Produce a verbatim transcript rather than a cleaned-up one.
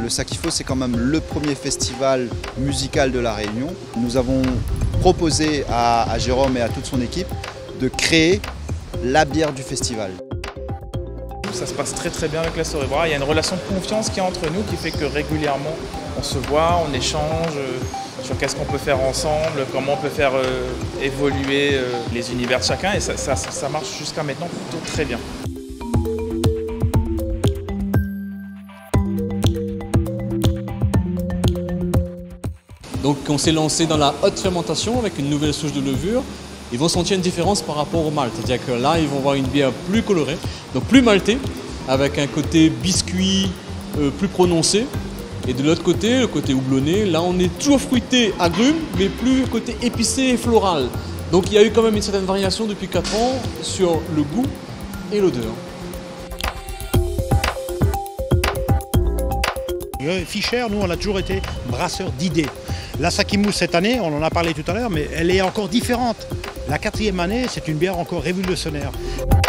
le Sakifo, c'est quand même le premier festival musical de La Réunion. Nous avons proposé à, à Jérôme et à toute son équipe de créer la bière du festival. Ça se passe très très bien avec la Storybrah. Il y a une relation de confiance qui est entre nous qui fait que régulièrement on se voit, on échange sur qu'est-ce qu'on peut faire ensemble, comment on peut faire euh, évoluer euh, les univers de chacun, et ça, ça, ça marche jusqu'à maintenant plutôt très bien. Donc on s'est lancé dans la haute fermentation avec une nouvelle souche de levure. Ils vont sentir une différence par rapport au malt, c'est-à-dire que là ils vont avoir une bière plus colorée, donc plus maltée, avec un côté biscuit euh, plus prononcé. Et de l'autre côté, le côté houblonné, là on est toujours fruité, agrumes, mais plus côté épicé et floral. Donc il y a eu quand même une certaine variation depuis quatre ans sur le goût et l'odeur. Fischer, nous on a toujours été brasseurs d'idées. La Sakimou cette année, on en a parlé tout à l'heure, mais elle est encore différente. La quatrième année, c'est une bière encore révolutionnaire.